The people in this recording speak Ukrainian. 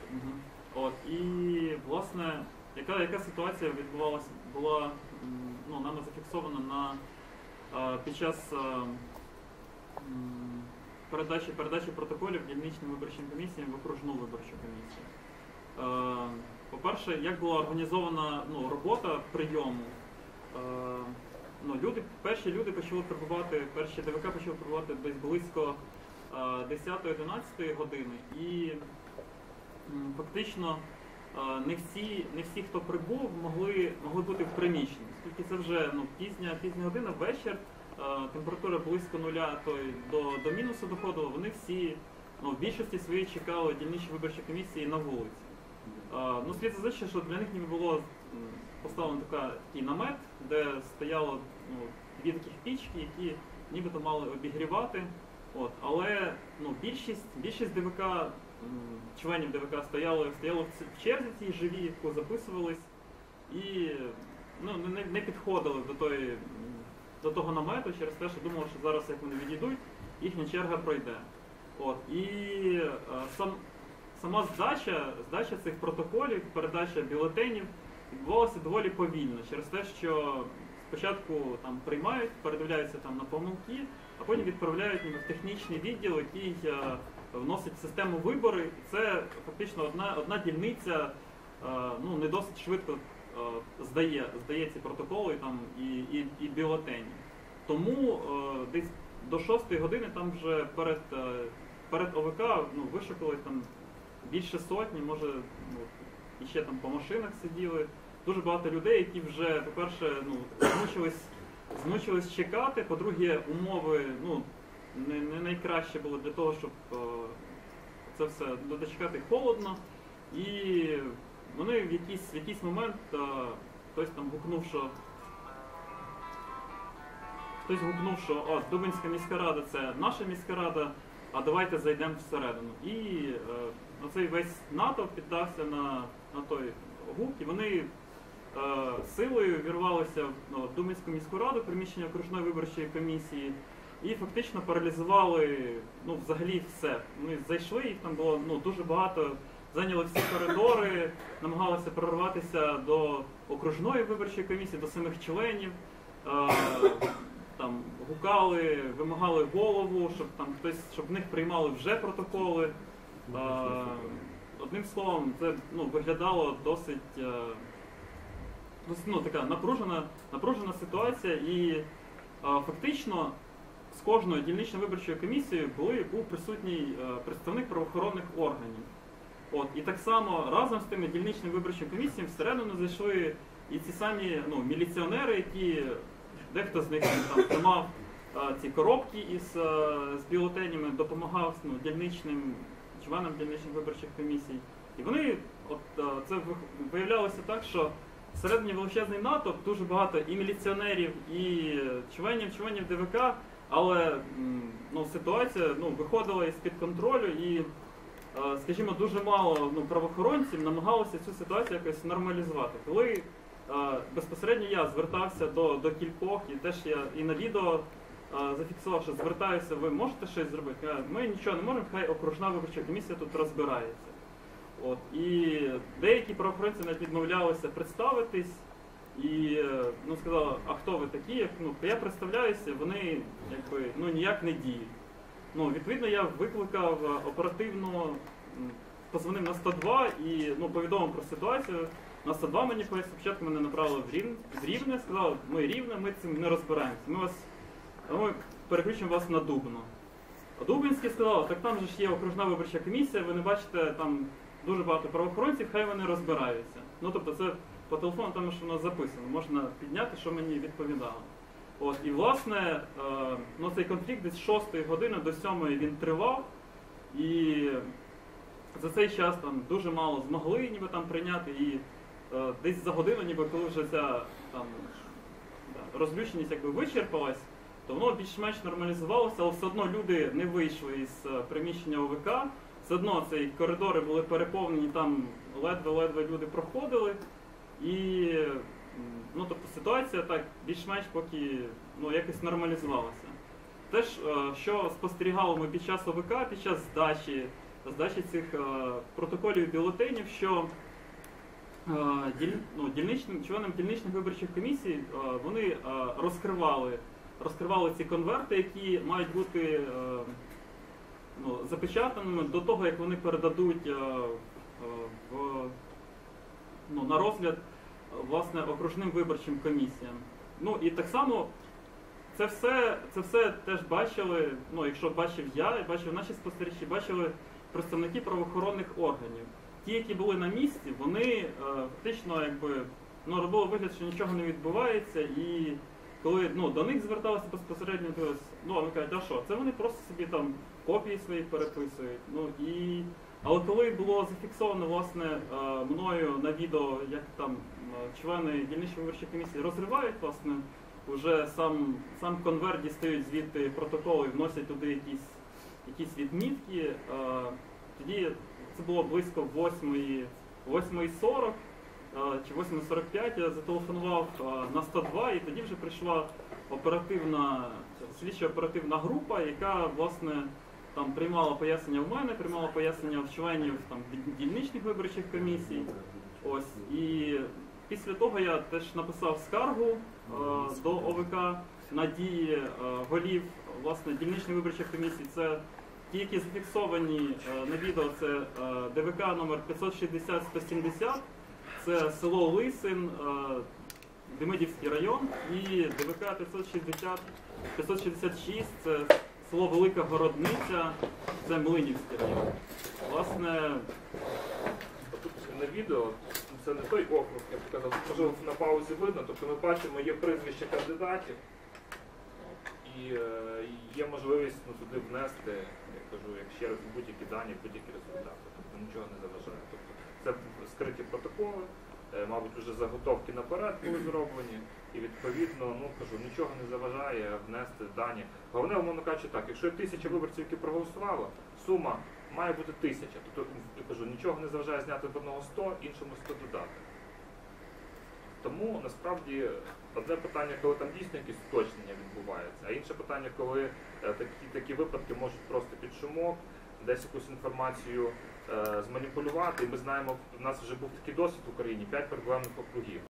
Мгм. От, і, власне, яка ситуація відбувалася, була нами зафіксована під час передачі протоколів дільничним виборчим комісіям в окружну виборчу комісію. По-перше, як була організована робота прийому, перші люди почали прибувати, перші ДВК почали прибувати десь близько 10-11 години, і фактично не всі, хто прибув, могли бути в приміщенні, оскільки це вже пізня година, вечір, температура близько нуля, до мінусу доходила, вони всі в більшості своїй чекали дільничі виборчі комісії на вулиці. Слід зазначити, що для них ніби було поставлено такий намет, де стояло дві таких пічки, які нібито мали обігрівати. Але більшість ДВК, членів ДВК стояли в черзі цій живі, яку записувались, і не підходили до того намету через те, що думали, що зараз, як вони відійдуть, їхня черга пройде. І сама здача цих протоколів, передача бюлетенів відбувалася доволі повільно, через те, що спочатку приймають, передивляються на помилки, а потім відправляють в технічний відділ, який вносить в систему вибори. І це фактично одна дільниця не досить швидко здає ці протоколи і бюлетені. Тому десь до 6 години там вже перед ОВК вишукали більше сотні, може і ще по машинах сиділи. Дуже багато людей, які вже, по-перше, змучились чекати, по-друге, умови не найкраще було для того, щоб це все дочекати холодно. І вони в якийсь момент, хтось гукнув, що Дубинська міська рада – це наша міська рада, а давайте зайдемо всередину. І оцей весь натовп піддався на той гук, і вони силою вірвалися в Дубинську міську раду, приміщення окружної виборчої комісії, і фактично паралізували взагалі все. Вони зайшли, їх там було дуже багато, зайняли всі коридори, намагалися прорватися до окружної виборчої комісії, до самих членів, гукали, вимагали голову, щоб в них приймали вже протоколи. Одним словом, це виглядало досить така напружена ситуація, і фактично з кожною дільничною виборчою комісією був присутній представник правоохоронних органів. І так само разом з тими дільничними виборчими комісіями всередину зайшли і ці самі міліціонери, які дехто з них тримав ці коробки з бюлетенями, допомагав членам дільничних виборчих комісій. І вони, це виявлялося так, що всередині величезний натовп, дуже багато і міліціонерів, і членів ДВК, але ситуація виходила із-під контролю, і, скажімо, дуже мало правоохоронців намагалися цю ситуацію якось нормалізувати. Коли безпосередньо я звертався до кількох, і теж я і на відео зафіксував, що звертаюся, ви можете щось зробити? Ми нічого не можемо, хай окружна виборча комісія тут розбирається. І деякі правоохоронці навіть відмовлялися представитись і сказали, а хто ви такі? Я представляюся, вони ніяк не діють. Відповідно, я викликав оперативно, позвонив на 102 і повідомив про ситуацію. На 102 мені спочатку мене направили в Рівне, сказали, ми Рівне, ми цим не розбираємося, ми переключимо вас на Дубно. А Дубинські сказали, так там же ж є окружна виборча комісія, ви не бачите, там дуже багато правоохоронців, хай вони розбираються. Тобто це по телефону там ж воно записано, можна підняти, що мені відповідало. І, власне, цей конфлікт десь з 6 години до 7 він тривав, і за цей час дуже мало змогли прийняти, і десь за годину, коли вже ця розлюченість вичерпалась, то воно більш-менш нормалізувалося, але все одно люди не вийшли із приміщення ОВК, все одно ці коридори були переповнені, там ледве-ледве люди проходили, і тобто ситуація так більш-менш поки якось нормалізувалася. Теж, що спостерігали ми під час ОВК, під час здачі здачі цих протоколів бюлетенів, що членам дільничних виборчих комісій вони розкривали ці конверти, які мають бути запечатаними до того, як вони передадуть на розгляд власне окружним виборчим комісіям. Ну і так само це все теж бачили, якщо бачив я, бачив наші спостерігачі, бачили представники правоохоронних органів. Ті, які були на місці, вони фактично робили вигляд, що нічого не відбувається, і коли до них зверталися безпосередньо, вони кажуть, а що, це вони просто собі там копії свої переписують. Але коли було зафіксовано власне мною на відео, як там члени дільничної виборчої комісії розривають власне уже сам конверт, дістають звідти протоколи і вносять туди якісь відмітки, тоді це було близько 8:40 чи 8:45, я зателефонував на 102, і тоді вже прийшла слідчо-оперативна група, яка власне там приймала пояснення в мене, приймала пояснення в членів дільничних виборчих комісій. І після того я теж написав скаргу до ОВК на дії голів власне дільничних виборчих комісій. Це ті, які зафіксовані на відео, це ДВК номер 560-170, це село Лисин, Демидівський район, і ДВК 566, це село Велика Городниця, це Млинівський район. Власне, тут на відео, це не той округ, я б сказав, можливо на паузі видно, тобто ми бачимо, є прізвища кандидатів і є можливість туди внести, я кажу, як ще раз, будь-які дані, будь-які результати, тобто нічого не заважає. Тобто це скриті протоколи, мабуть, вже заготовки наперед були зроблені, і відповідно, нічого не заважає внести дані. Головне, умовно кажучи, так, якщо є 1000 виборців, які проголосували, сума має бути 1000. Тобто, я кажу, нічого не заважає зняти з одного 100, іншому 100 додати. Тому, насправді, одне питання, коли там дійсно якісь уточнення відбуваються, а інше питання, коли такі випадки можуть просто під шумок, десь якусь інформацію зманіпулювати. І ми знаємо, у нас вже був такий досвід в Україні, 5 проблемних округів.